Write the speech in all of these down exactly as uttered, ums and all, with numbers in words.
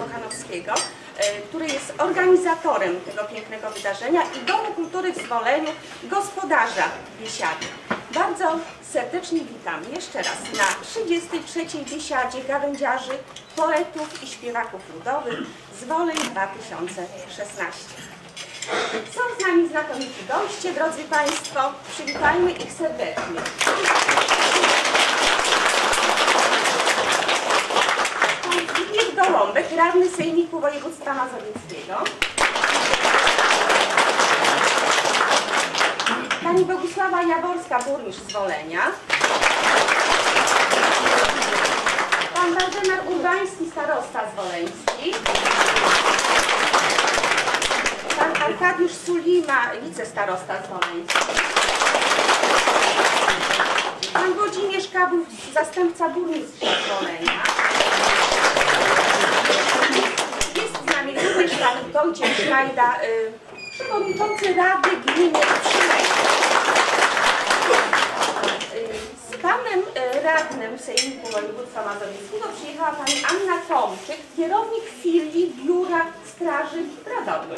Kochanowskiego, który jest organizatorem tego pięknego wydarzenia i Domu Kultury w Zwoleniu, gospodarza biesiady. Bardzo serdecznie witam jeszcze raz na trzydziestej trzeciej biesiadzie gawędziarzy, poetów i śpiewaków ludowych Zwoleń dwa tysiące szesnaście. Są z nami znakomici goście, drodzy Państwo, przywitajmy ich serdecznie. Pan Zbigniew Gołąbek, radny Sejmiku Województwa Mazowieckiego. Pani Bogusława Jaworska, burmistrz Zwolenia. Pan Waldemar Urbański, starosta zwoleński. Pan Arkadiusz Sulima, wicestarosta zwoleński. Pan Włodzimierz Kabów, zastępca burmistrza Zwolenia. Jest z nami również pan Wojciech Szlajda, y, przewodniczący Rady Gminy Przylejskiej. Z panem radnym Sejmiku Województwa Mazowieckiego przyjechała pani Anna Tomczyk, kierownik filii Biura Straży w Radomiu.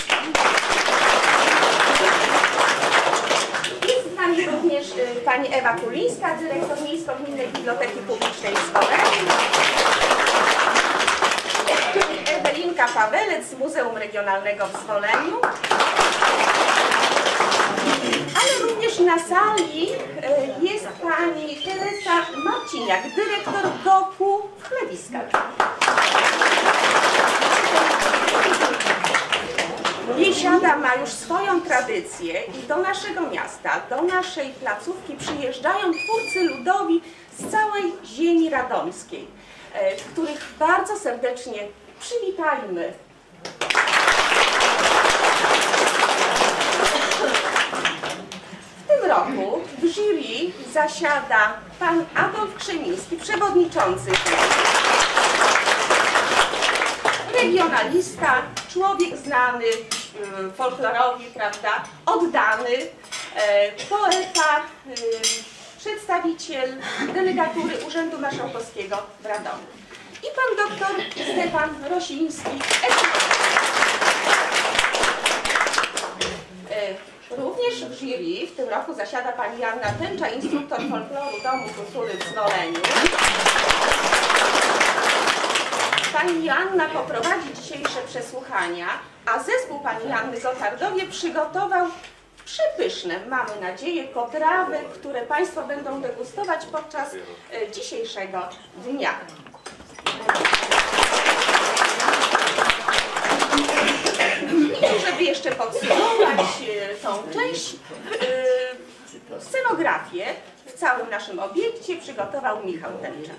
Jest z nami również pani Ewa Kulińska, dyrektor Miejsko-Gminnej Biblioteki Publicznej w Zwoleniu. Ewelinka Pawelec z Muzeum Regionalnego w Zwoleniu. Ale również na sali jest pani Teresa Marciniak, dyrektor G O P-u w Chlewiskach. Biesiada ma już swoją tradycję i do naszego miasta, do naszej placówki przyjeżdżają twórcy ludowi z całej ziemi radomskiej, których bardzo serdecznie przywitajmy. W tym roku w jury zasiada pan Adolf Krzemiński, przewodniczący, regionalista, człowiek znany folklorowi, prawda, oddany, poeta, przedstawiciel delegatury Urzędu Marszałkowskiego w Radomiu. I pan doktor Stefan Rosiński. Również w jury w tym roku zasiada pani Joanna Tęcza, instruktor folkloru Domu Kultury w Zwoleniu. Pani Joanna poprowadzi dzisiejsze przesłuchania, a zespół pani Joanny Gotardowie przygotował przepyszne, mamy nadzieję, potrawy, które Państwo będą degustować podczas dzisiejszego dnia. I żeby jeszcze podsumować tą część, scenografię w całym naszym obiekcie przygotował Michał Tęcza.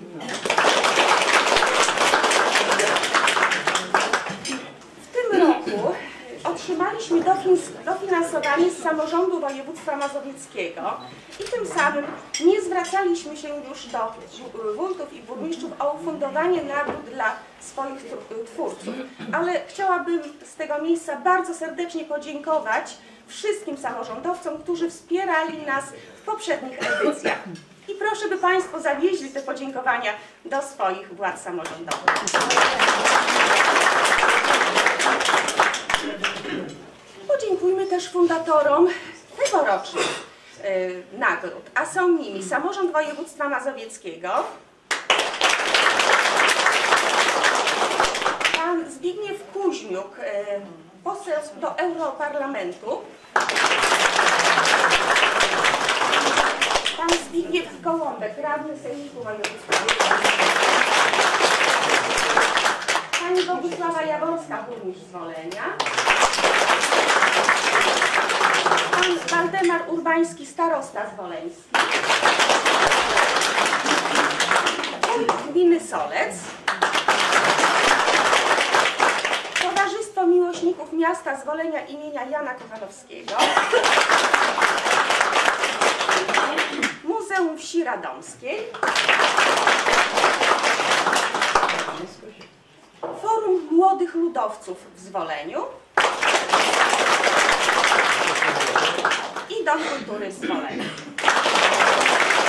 W tym roku otrzymaliśmy dofinansowanie z samorządu województwa mazowieckiego i tym samym nie zwracaliśmy się już do wójtów i burmistrzów o ufundowanie nagród dla swoich twórców. Ale chciałabym z tego miejsca bardzo serdecznie podziękować wszystkim samorządowcom, którzy wspierali nas w poprzednich edycjach. I proszę, by Państwo zawieźli te podziękowania do swoich władz samorządowych. Podziękujmy też fundatorom tegorocznych y, nagród, a są nimi Samorząd Województwa Mazowieckiego, pan Zbigniew Kuźmiuk, y, poseł do Europarlamentu, pan Zbigniew Gołąbek, radny Sejmiku Województwa, pani Bogusława Jaworska, burmistrz Zwolenia, pan Waldemar Urbański, starosta zwoleński, wójt gminy Solec, Towarzystwo Miłośników Miasta Zwolenia imienia Jana Kochanowskiego, Muzeum Wsi Radomskiej, Forum Młodych Ludowców w Zwoleniu i Dom Kultury w Zwoleniu.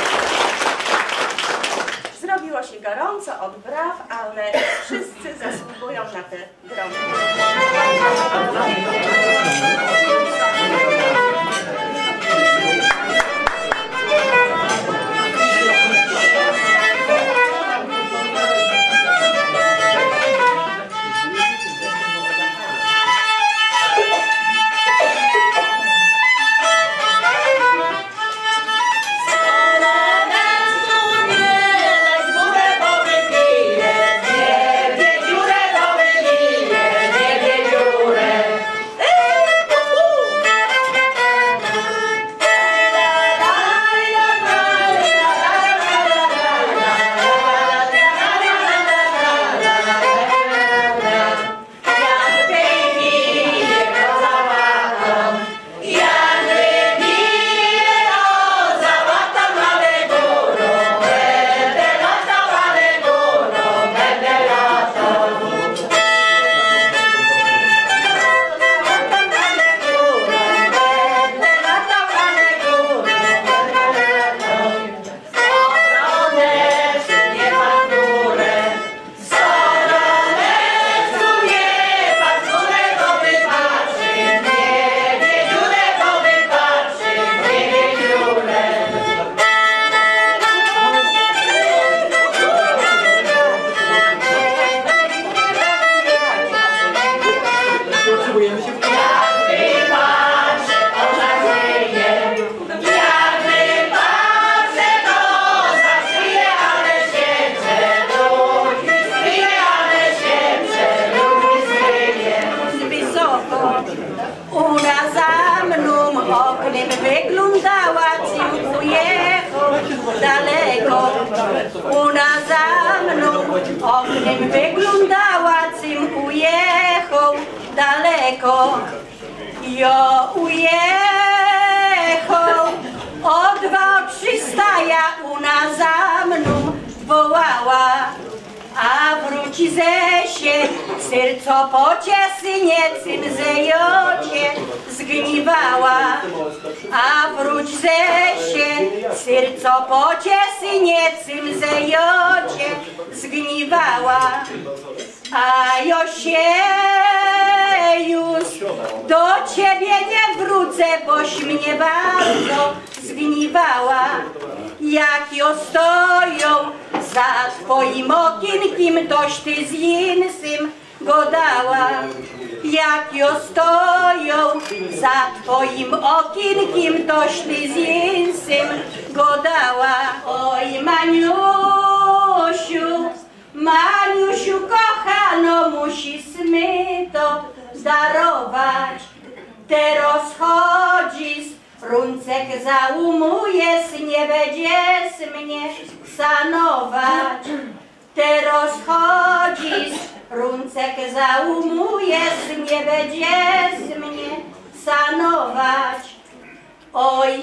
Zrobiło się gorąco od braw, ale wszyscy zasługują czekują na te gromy. Wyglądała ci ujechał daleko, ona za mną oknem wyglądała ci ujechał daleko. Ja ujechał o dwa trzystaja, ona za mną wołała, a wróci ze się, serco pociesy niecym zejocie zgniwała. A wróć ze się, serco pociesy niecym zejocie zgniwała. A Josiejusz, do ciebie nie wrócę, boś mnie bardzo zgniwała. Jak jo stoją za twoim okienkiem, toś ty z insym godała. Jak jo stoją za twoim okienkiem, toś ty z insym godała. Oj Maniusiu, Maniusiu kochano, musimy to darować. Teraz chodzisz, runcek załumujesz, nie będziesz mnie szanować. Teraz chodzisz, runcek załumujesz, nie będziesz mnie szanować. Oj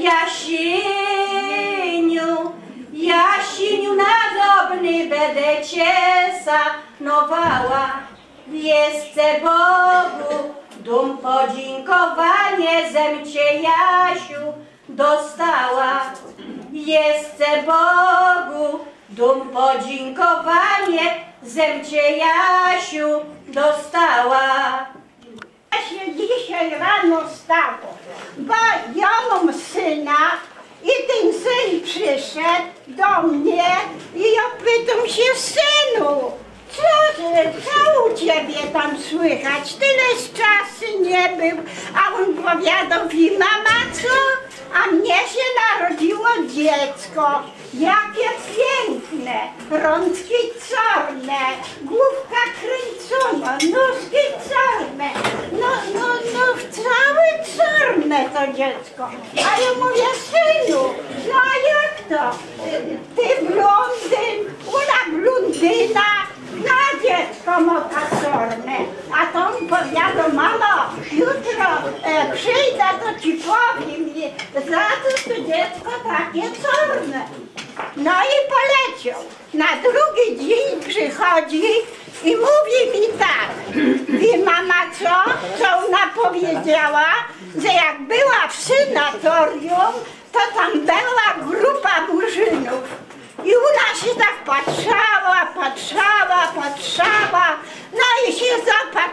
Jasiniu, Jasiniu nadobny, będę cię szanowała. Jeszcze Bogu dum podziękowanie, zem cię Jasiu dostała. Jeszcze Bogu dum podziękowanie, zem cię Jasiu dostała. Ja się dzisiaj rano stało, bo ja mam syna i ten syn przyszedł do mnie i ja pytam się, synu, co, co u ciebie tam słychać? Tyle z czasu nie był, a on powiadał mi, mama, co? A mnie się narodziło dziecko, jakie piękne, rączki czarne, główka kręcona, nóżki czarne, no, no, no, całe czarne to dziecko. A ja mówię, synu, no a jak to? Ty blondyn, ona blondyna, na dziecko ma czarne. A to on powiadał, mamo, jutro e, przyjdę, to ci powiem, za co to dziecko takie czarne. No i poleciał. Na drugi dzień przychodzi i mówi mi tak, wie mama co? Co ona powiedziała? Że jak była w synatorium, to tam była grupa murzynów. I ona się tak patrzała, patrzała, patrzała, no i się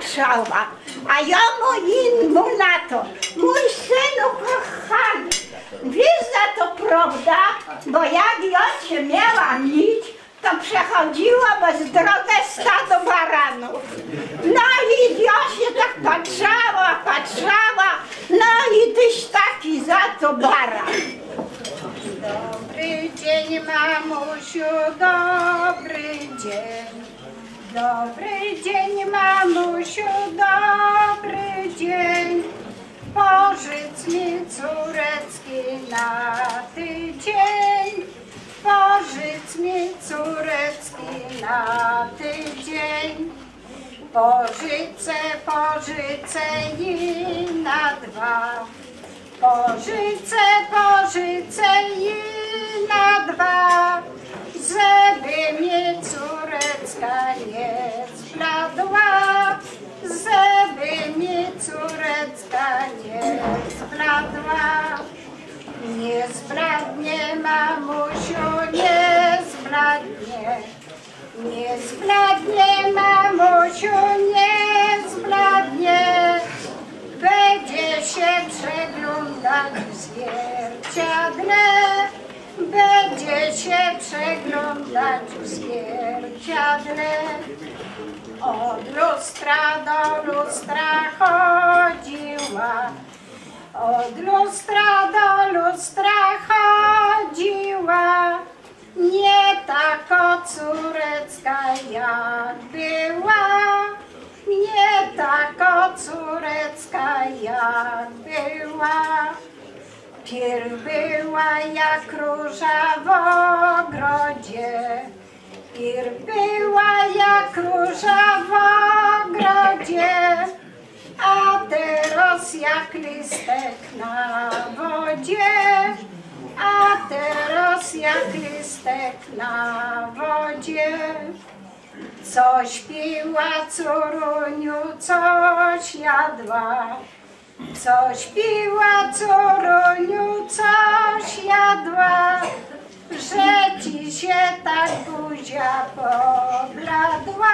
patrzała, a ja mu na to, mój synu kochany, wiesz za to prawda, bo jak ja cię miałam lić, to przechodziło bez drogę stado baranów. No i ja się tak patrzała, patrzała, no i tyś taki za to baran. Dobry dzień, mamusiu, dobry dzień. Dobry dzień, mamusiu, dobry dzień. Pożycz mi córeczki na tydzień. Pożycz mi córeczki na tydzień. Pożyczę, pożyczę i na dwa. Pożyczę, pożyczę i na dwa. Żeby mnie córeczka nie zbladła. Żeby mnie córeczka nie zbladła. Nie zbladnie, mamusiu, nie zbladnie. Nie zbladnie, mamusiu, nie zbladnie. Będzie się przeglądać w zwierciadle. Będzie się przeglądać w zwierciadle. Od lustra do lustra chodziła. Od lustra do lustra chodziła, nie tako córeczka jak była, nie tako córeczka jak była. Pierw była jak róża w ogrodzie, pierw była jak róża w ogrodzie. A teraz jak listek na wodzie, a teraz jak listek na wodzie. Coś piła córuniu, coś jadła, coś piła córuniu, coś jadła, że ci się tak buzia pobladła.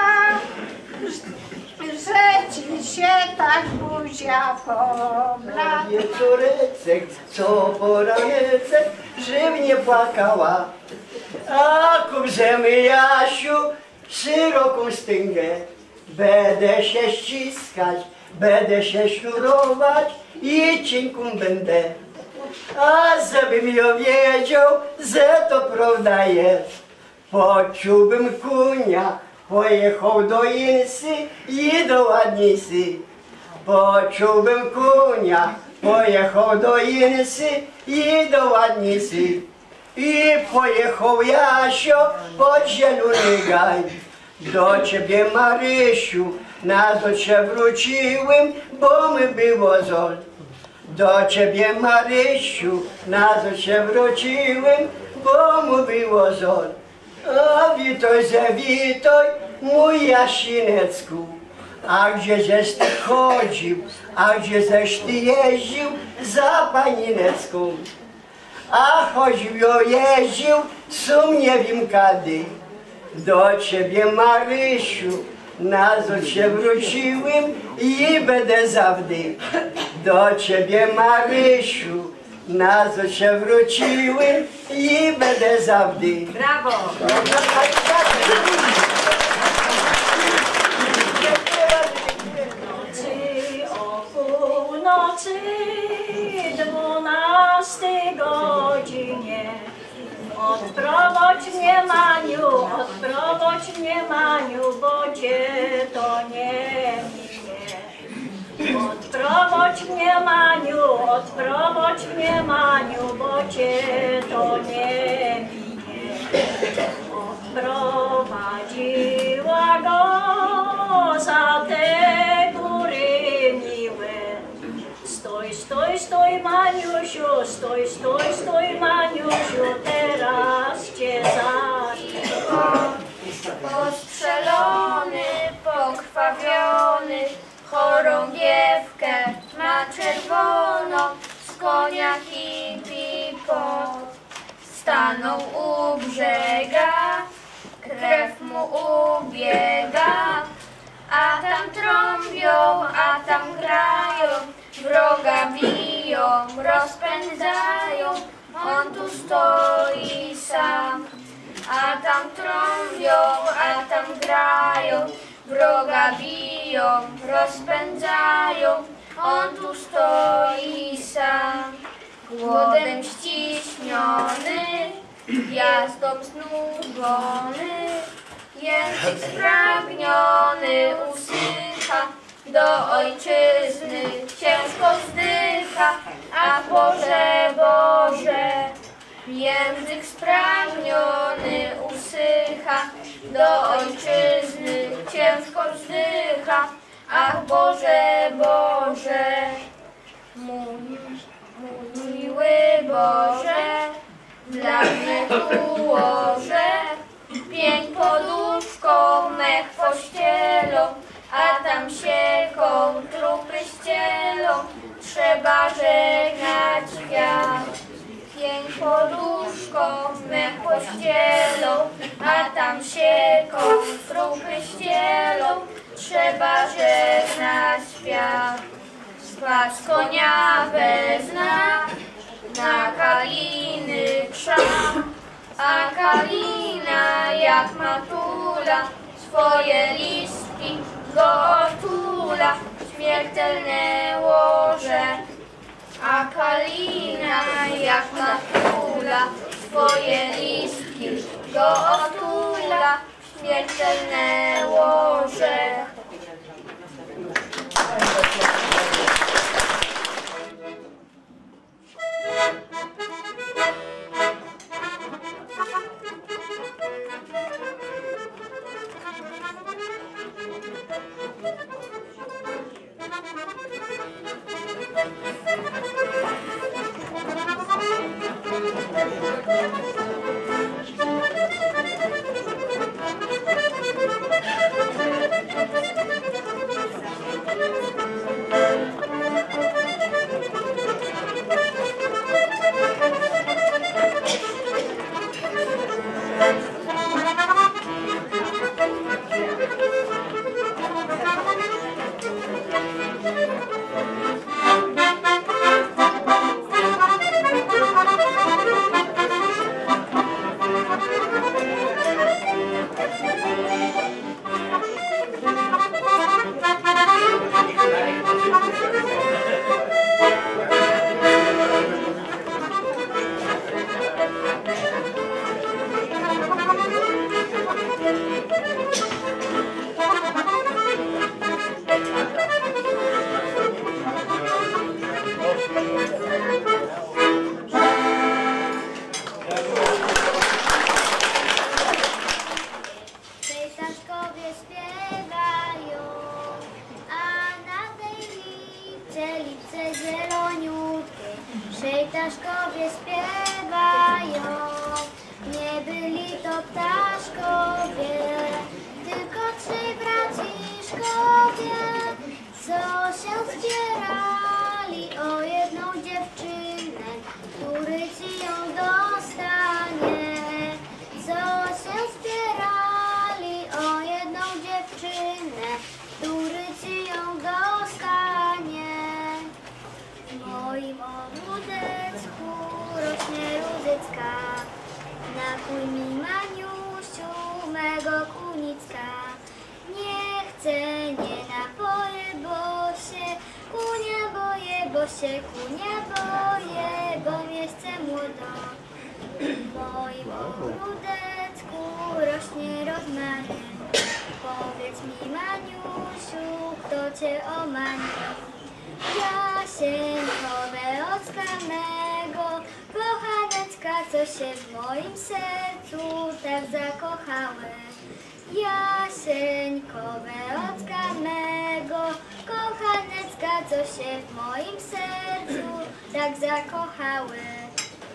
Że ci się tak buzia pobladła. Nie córeczek, co poranecek, żywnie płakała. A kubrzemy Jasiu, szeroką stęgę. Będę się ściskać, będę się sznurować i cienką będę. A żebym ja wiedział, że to prawda jest, poczułbym kunia. Pojechał do Insy i do Ładnicy. Poczułbym kunia, pojechał do Insy i do Ładnicy. I pojechał Jasio pod zielony gaj. Do ciebie, Marysiu, na to cię wróciłem, bo mi było zol. Do ciebie, Marysiu, na to cię wróciłem, bo mi było zol. A witoj, że witoj, mój Jasinecku, a gdzie żeś ty chodził, a gdzie żeś ty jeździł za Paninecką. A chodził, ja jeździł, sum nie wiem kiedy. Do ciebie, Marysiu, na co cię wróciłem i będę zawdy. Do ciebie, Marysiu, na co cię wróciłem i będę zawdy. Brawo! Nocy o północy, dwunastej godzinie. Odprowadź mnie, Maniu, odprowadź mnie, Maniu, bo cię to nie minie. Odprowadź mnie, Maniu, odprowadź mnie, Maniu, bo cię to nie minie. Odprowadziła go za te góry miłe. Stój, stój, stój, Maniusiu, stój, stój, stój, Maniusiu, teraz cię zaśpiewam. Postrzelony, pokrwawiony, chorągiewkę ma czerwoną, z konia hipi-pot. Stanął u brzega, krew mu ubiega, a tam trąbią rozpędzają, on tu stoi sam. A tam trąbią, a tam grają, wroga biją, rozpędzają, on tu stoi sam. Głodem ściśniony, jazdą znużony, język spragniony usycha, do ojczyzny ciężko wzdycha, a Boże, Boże, język spragniony usycha, do ojczyzny ciężko wzdycha, ach Boże, Boże, mój, mój miły Boże, dla mnie tu łoże, pień poduszką, mech pościelą, a tam sieką, trupy ścielą, trzeba żegnać świat. Pień poduszką, mech pościelą, a tam sieką, trupy ścielą, trzeba żegnać świat. Spać z konia wezna, na kaliny krzak, a kalina jak matula, swoje listki go otula, śmiertelne łoże. A kalina jak matula, swoje listki go otula, śmiertelne łoże. Ptaszkowie śpiewają, nie byli to ptaszkowie, tylko trzej braciszkowie, co się zbierali o jedną dziewczynę, który ci ją dostanie. Co się zbierali o jedną dziewczynę, który ci ją dostanie. W moim ogródeczku rośnie różyczka, nakuj mi, Maniusiu, mego kunicka. Nie chcę, nie napoję, bo się kunia boję, bo się kunia boję, bo mnie chce młodo. W moim ogródeczku rośnie rozmaryn, powiedz mi, Maniusiu, kto cię omani. Jasieńko Beocka mego, kochaneczka, co się w moim sercu tak zakochałeś. Jasieńko Beocka mego, kochaneczka, co się w moim sercu tak zakochałeś.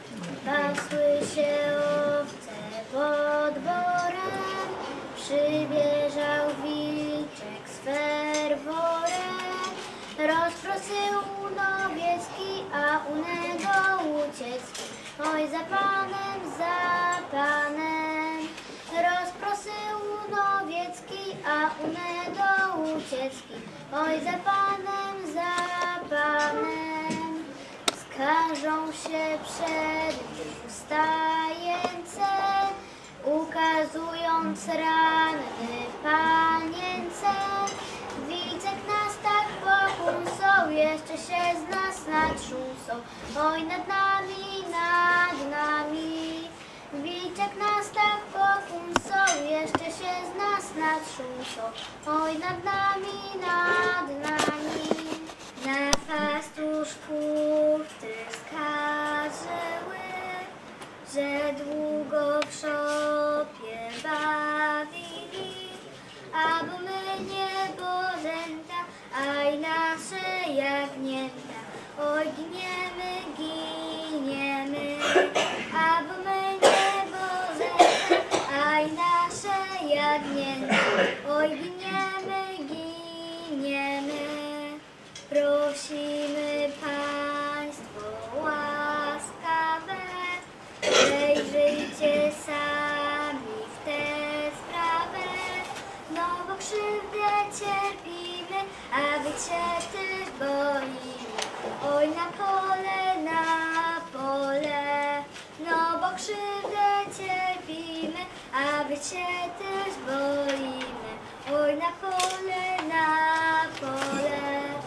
Pasły się owce pod borem, przybieżał wilczek z ferworem. Rozproszył Nowiecki, a u niego Łuciecki. Oj, za panem, za panem. Rozproszył Nowiecki, a u niego Łuciecki. Oj, za panem, za panem. Z Każą się przed wstające, ukazując ranny panience. Wicek nas tak pokłócą, jeszcze się z nas natrzusą. Oj, nad nami, nad nami. Wicek nas tak pokłócą, jeszcze się z nas natrzusą. Oj, nad nami, nad nami. Na pastuszków ty skarżyły, że długo w szopie bawili, a bo my niebożęta, a i nasze jagnięta. Oj, giniemy, giniemy, a bo my niebożęta, a i nasze jagnięta. Oj, giniemy, giniemy. Prosimy Państwo łaskawe, wejrzyjcie sami w tę sprawę, no bo krzywdę cierpimy, a wy się też boimy. Oj, na pole, na pole, no bo krzywdę cierpimy, a wy się też boimy. Oj, na pole, na pole.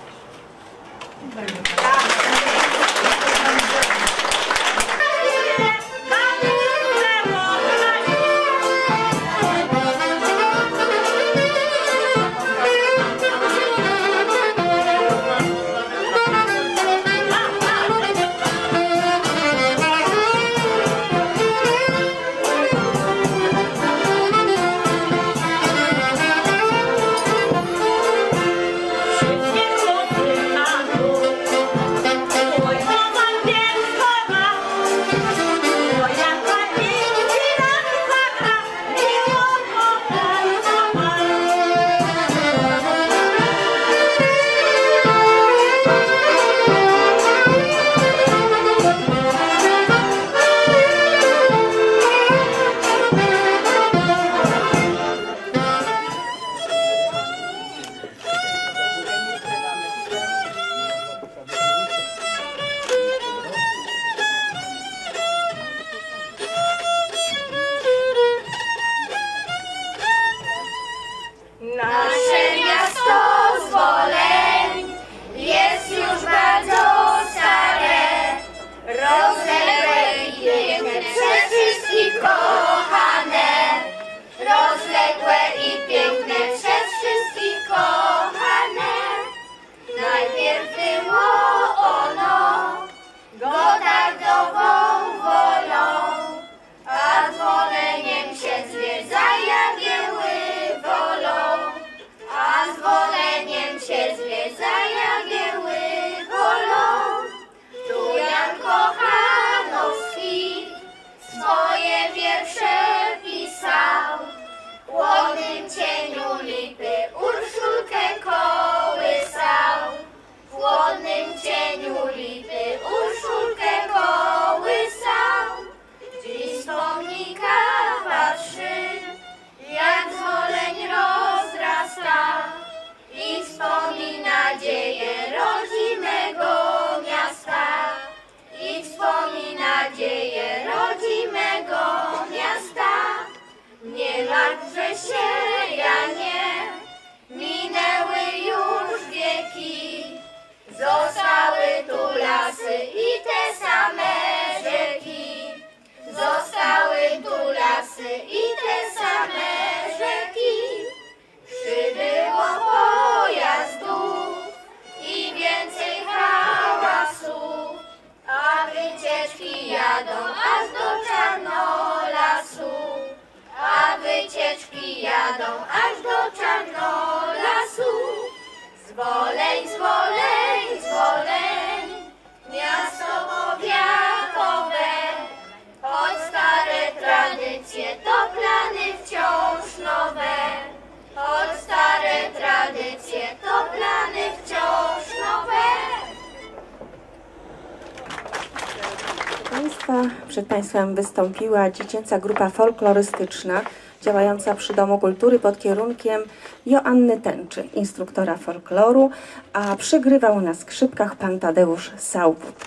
Przed Państwem wystąpiła dziecięca grupa folklorystyczna działająca przy Domu Kultury pod kierunkiem Joanny Tęczy, instruktora folkloru, a przygrywał na skrzypkach pan Tadeusz Sałwut.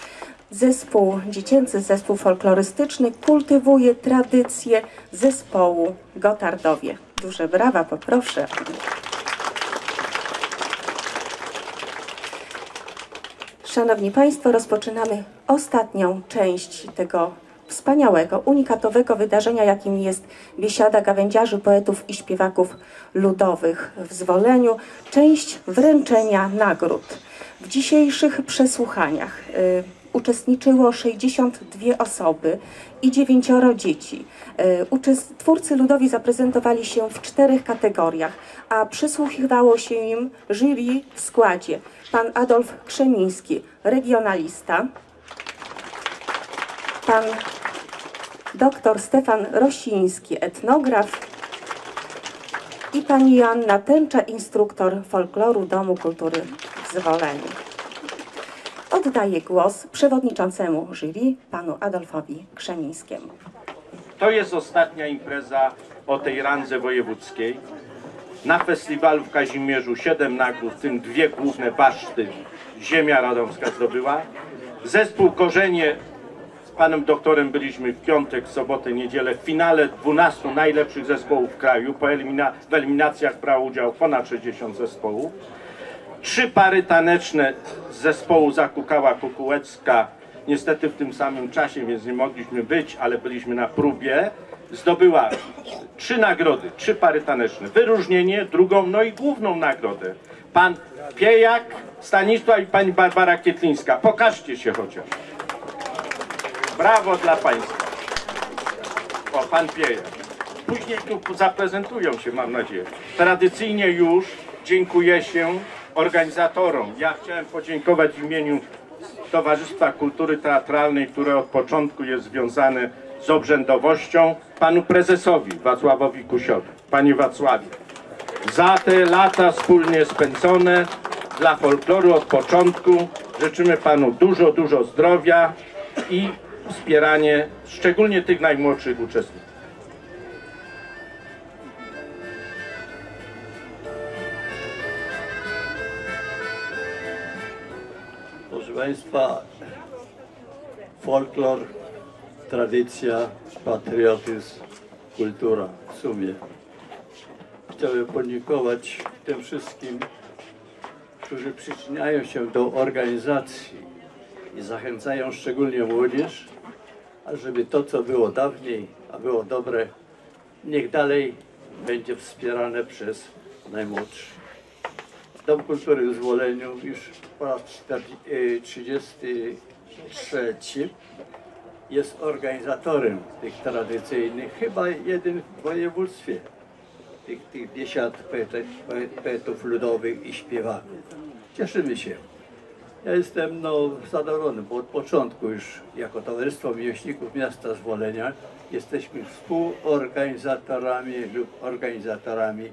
Zespół, dziecięcy zespół folklorystyczny kultywuje tradycję zespołu Gotardowie. Duże brawa, poproszę. Szanowni Państwo, rozpoczynamy ostatnią część tego wspaniałego, unikatowego wydarzenia, jakim jest biesiada gawędziarzy, poetów i śpiewaków ludowych w Zwoleniu. Część wręczenia nagród. W dzisiejszych przesłuchaniach y, uczestniczyło sześćdziesiąt dwie osoby i dziewięcioro dzieci. Y, twórcy ludowi zaprezentowali się w czterech kategoriach, a przysłuchiwało się im jury w składzie: pan Adolf Krzemiński, regionalista, pan doktor Stefan Rosiński, etnograf i pani Joanna Tęcza, instruktor folkloru Domu Kultury w Zwoleniu. Oddaję głos przewodniczącemu jury, panu Adolfowi Krzemińskiemu. To jest ostatnia impreza o tej randze wojewódzkiej. Na festiwalu w Kazimierzu siedem nagród, w tym dwie główne baszty ziemia radomska zdobyła. Zespół Korzenie z panem doktorem byliśmy w piątek, sobotę, niedzielę w finale dwunastu najlepszych zespołów w kraju. Po elimina w eliminacjach brało udział ponad sześćdziesiąt zespołów. Trzy pary taneczne z zespołu Zakukała Kukułecka, niestety w tym samym czasie, więc nie mogliśmy być, ale byliśmy na próbie. Zdobyła trzy nagrody, trzy pary taneczne, wyróżnienie, drugą, no i główną nagrodę. Pan Piejak, Stanisław i pani Barbara Kietlińska. Pokażcie się chociaż. Brawo dla państwa. O, pan Piejak. Później tu zaprezentują się, mam nadzieję. Tradycyjnie już dziękuję się organizatorom. Ja chciałem podziękować w imieniu Towarzystwa Kultury Teatralnej, które od początku jest związane z obrzędowością, panu prezesowi Wacławowi Kusiowi. Panie Wacławie, za te lata wspólnie spędzone dla folkloru od początku życzymy panu dużo, dużo zdrowia i wspieranie szczególnie tych najmłodszych uczestników. Proszę Państwa, folklor, tradycja, patriotyzm, kultura w sumie. Chciałbym podziękować tym wszystkim, którzy przyczyniają się do organizacji i zachęcają szczególnie młodzież, ażeby to, co było dawniej, a było dobre, niech dalej będzie wspierane przez najmłodszych. Dom Kultury w Zwoleniu już po raz trzydziesty trzeci jest organizatorem tych tradycyjnych, chyba jeden w województwie, tych, tych biesiad poetów ludowych i śpiewaków. Cieszymy się. Ja jestem no, zadowolony, bo od początku już jako Towarzystwo Miłośników Miasta Zwolenia jesteśmy współorganizatorami lub organizatorami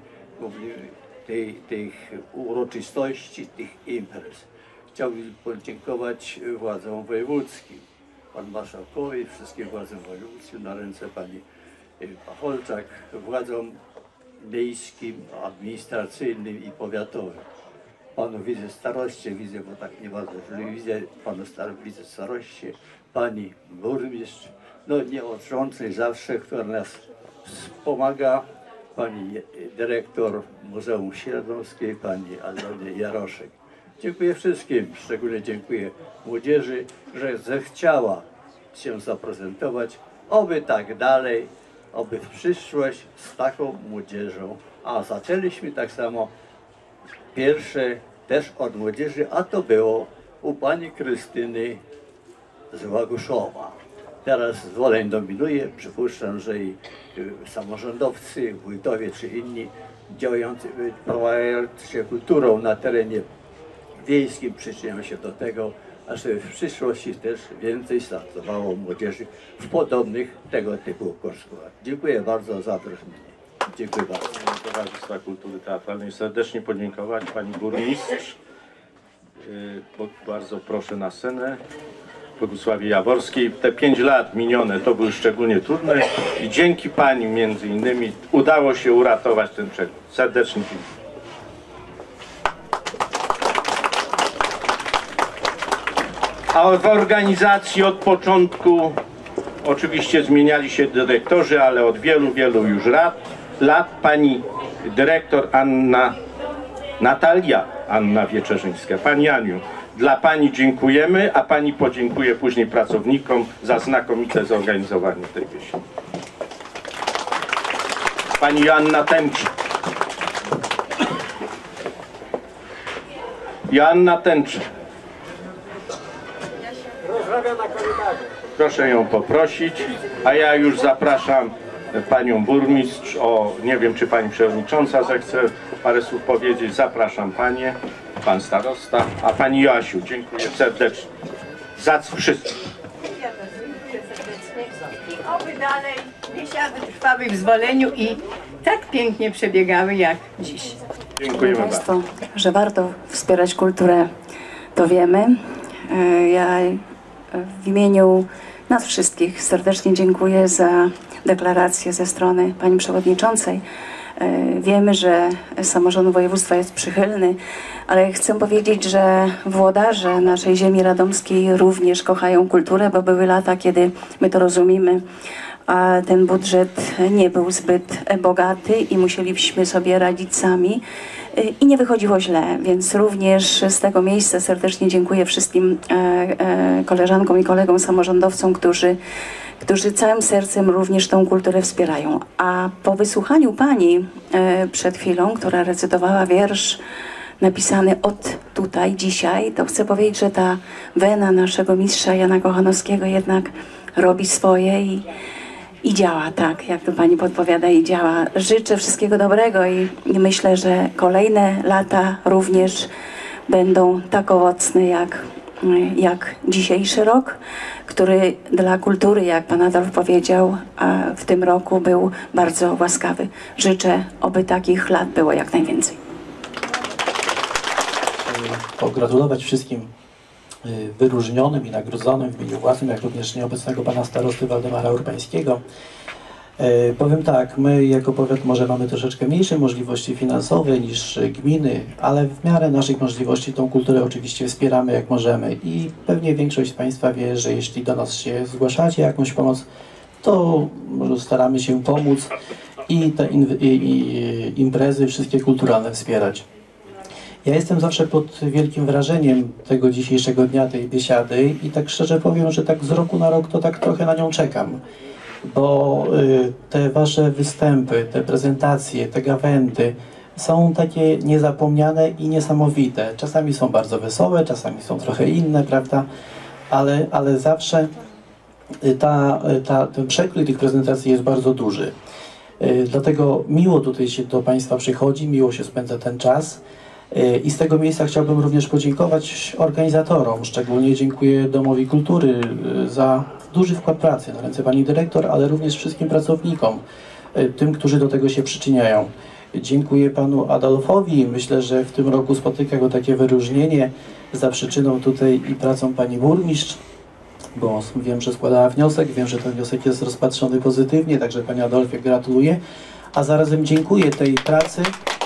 tej, tych uroczystości, tych imprez. Chciałbym podziękować władzom wojewódzkim, panu marszałkowi, wszystkim władzom wojewódzkim, na ręce pani Pacholczak, władzom miejskim, administracyjnym i powiatowym. Panu wicestaroście, widzę, bo tak nie bardzo, widzę panu star wicestaroście, pani burmistrz, no nieodrządnej zawsze, która nas wspomaga, pani dyrektor Muzeum Śródomskiej, pani Aldonie Jaroszek. Dziękuję wszystkim, szczególnie dziękuję młodzieży, że zechciała się zaprezentować. Oby tak dalej, oby w przyszłość z taką młodzieżą. A zaczęliśmy tak samo pierwsze też od młodzieży, a to było u pani Krystyny z Łaguszowa. Teraz Zwoleń dominuje, przypuszczam, że i samorządowcy, wójtowie czy inni działający, prowadzący się kulturą na terenie wiejskim przyczyniają się do tego, ażeby w przyszłości też więcej startowało młodzieży w podobnych tego typu koszulach. Dziękuję bardzo za zaproszenie. Dziękuję bardzo. Towarzystwa Kultury Teatralnej serdecznie podziękować pani burmistrz. Bardzo proszę na scenę. Bogusławie Jaworskiej. Te pięć lat minione to były szczególnie trudne i dzięki pani między innymi udało się uratować ten przedmiot. Serdecznie dziękuję. A w organizacji od początku oczywiście zmieniali się dyrektorzy, ale od wielu, wielu już lat, lat pani dyrektor Anna, Natalia Anna Wieczerzyńska. Pani Aniu, dla pani dziękujemy, a pani podziękuje później pracownikom za znakomite zorganizowanie tej wieści. Pani Joanna Tęcz. Joanna Tęcz. Proszę ją poprosić, a ja już zapraszam panią burmistrz, o, nie wiem czy pani przewodnicząca zechce parę słów powiedzieć, zapraszam panie, pan starosta, a pani Joasiu, dziękuję serdecznie za wszystko. Ja też dziękuję serdecznie i oby dalej biesiady trwały w Zwoleniu i tak pięknie przebiegały jak dziś. Dziękujemy Państwu, że warto wspierać kulturę, to wiemy. Ja w imieniu nas wszystkich serdecznie dziękuję za deklarację ze strony pani przewodniczącej. Wiemy, że samorząd województwa jest przychylny, ale chcę powiedzieć, że włodarze naszej ziemi radomskiej również kochają kulturę, bo były lata, kiedy my to rozumiemy, a ten budżet nie był zbyt bogaty i musieliśmy sobie radzić sami i nie wychodziło źle, więc również z tego miejsca serdecznie dziękuję wszystkim koleżankom i kolegom samorządowcom, którzy którzy całym sercem również tą kulturę wspierają. A po wysłuchaniu pani przed chwilą, która recytowała wiersz napisany od tutaj, dzisiaj, to chcę powiedzieć, że ta wena naszego mistrza Jana Kochanowskiego jednak robi swoje i, i działa tak, jak to pani podpowiada, i działa. Życzę wszystkiego dobrego i, i myślę, że kolejne lata również będą tak owocne jak jak dzisiejszy rok, który dla kultury, jak pan Adolf powiedział, w tym roku był bardzo łaskawy. Życzę, oby takich lat było jak najwięcej. Pogratulować wszystkim wyróżnionym i nagrodzonym w imieniu własnym, jak również nieobecnego pana starosty Waldemara Urbańskiego. E, powiem tak, my jako powiat może mamy troszeczkę mniejsze możliwości finansowe niż gminy, ale w miarę naszych możliwości tą kulturę oczywiście wspieramy jak możemy i pewnie większość z państwa wie, że jeśli do nas się zgłaszacie jakąś pomoc, to może staramy się pomóc i te in, i, i, imprezy wszystkie kulturalne wspierać. Ja jestem zawsze pod wielkim wrażeniem tego dzisiejszego dnia, tej biesiady i tak szczerze powiem, że tak z roku na rok to tak trochę na nią czekam. Bo y, te wasze występy, te prezentacje, te gawędy są takie niezapomniane i niesamowite. Czasami są bardzo wesołe, czasami są trochę inne, prawda? Ale, ale zawsze ta, ta, ten przekrój tych prezentacji jest bardzo duży. Y, dlatego miło tutaj się do państwa przychodzi, miło się spędza ten czas. Y, I z tego miejsca chciałbym również podziękować organizatorom. Szczególnie dziękuję Domowi Kultury y, za duży wkład pracy na ręce pani dyrektor, ale również wszystkim pracownikom, tym, którzy do tego się przyczyniają. Dziękuję panu Adolfowi. Myślę, że w tym roku spotyka go takie wyróżnienie za przyczyną tutaj i pracą pani burmistrz, bo wiem, że składała wniosek, wiem, że ten wniosek jest rozpatrzony pozytywnie, także pani Adolfie gratuluję, a zarazem dziękuję tej pracy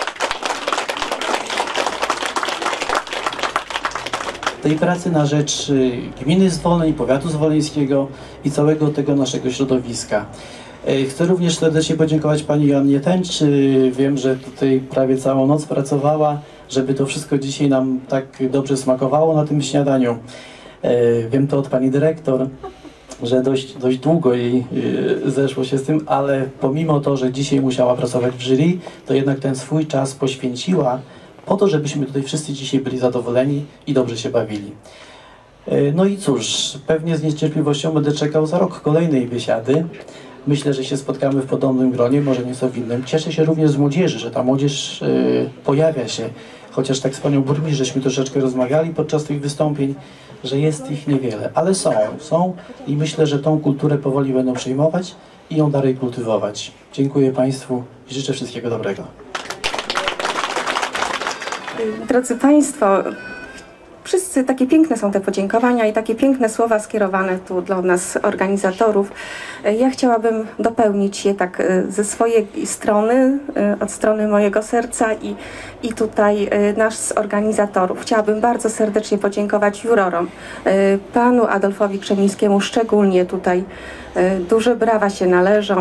tej pracy na rzecz gminy Zwoleń, powiatu zwoleńskiego i całego tego naszego środowiska. Chcę również serdecznie podziękować pani Joannie Tęcz. Wiem, że tutaj prawie całą noc pracowała, żeby to wszystko dzisiaj nam tak dobrze smakowało na tym śniadaniu. Wiem to od pani dyrektor, że dość, dość długo jej zeszło się z tym, ale pomimo to, że dzisiaj musiała pracować w jury, to jednak ten swój czas poświęciła po to, żebyśmy tutaj wszyscy dzisiaj byli zadowoleni i dobrze się bawili. No i cóż, pewnie z niecierpliwością będę czekał za rok kolejnej biesiady. Myślę, że się spotkamy w podobnym gronie, może nieco w innym. Cieszę się również z młodzieży, że ta młodzież yy, pojawia się, chociaż tak z panią burmistrz żeśmy troszeczkę rozmawiali podczas tych wystąpień, że jest ich niewiele, ale są, są i myślę, że tą kulturę powoli będą przyjmować i ją dalej kultywować. Dziękuję państwu i życzę wszystkiego dobrego. Drodzy państwo, wszyscy, takie piękne są te podziękowania i takie piękne słowa skierowane tu dla nas, organizatorów. Ja chciałabym dopełnić je tak ze swojej strony, od strony mojego serca i, i tutaj nas z organizatorów. Chciałabym bardzo serdecznie podziękować jurorom, panu Adolfowi Krzemińskiemu szczególnie tutaj. Duże brawa się należą.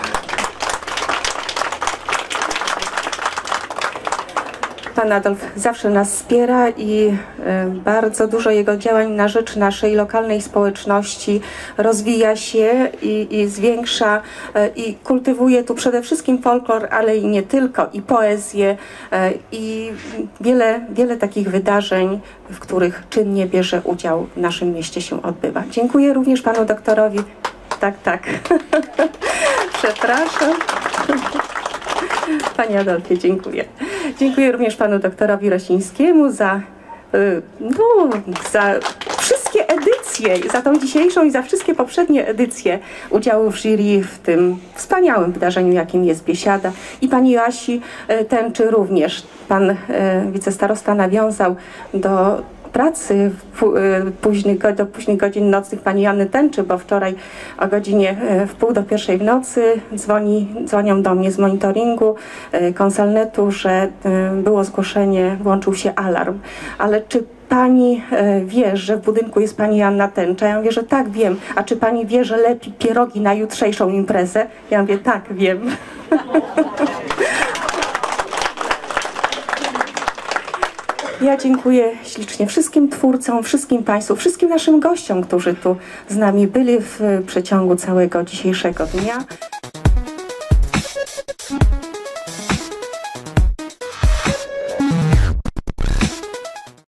Pan Adolf zawsze nas wspiera i bardzo dużo jego działań na rzecz naszej lokalnej społeczności rozwija się i, i zwiększa i kultywuje tu przede wszystkim folklor, ale i nie tylko, i poezję i wiele, wiele takich wydarzeń, w których czynnie bierze udział w naszym mieście się odbywa. Dziękuję również panu doktorowi. Tak, tak. Przepraszam. Panie Adolfie, dziękuję. Dziękuję również panu doktorowi Rosińskiemu za, no, za wszystkie edycje, za tą dzisiejszą i za wszystkie poprzednie edycje udziału w jury w tym wspaniałym wydarzeniu, jakim jest Biesiada. I pani Joasi Tęczy również. Pan wicestarosta nawiązał do pracy późnych, do późnych godzin nocnych pani Janny Tęczy, bo wczoraj o godzinie w pół do pierwszej w nocy dzwoni, dzwonią do mnie z monitoringu Konsalnetu, że było zgłoszenie, włączył się alarm. Ale czy pani wie, że w budynku jest pani Janna Tęcza? Ja mówię, że tak, wiem. A czy pani wie, że lepi pierogi na jutrzejszą imprezę? Ja mówię, tak, wiem. Ja dziękuję ślicznie wszystkim twórcom, wszystkim państwu, wszystkim naszym gościom, którzy tu z nami byli w przeciągu całego dzisiejszego dnia.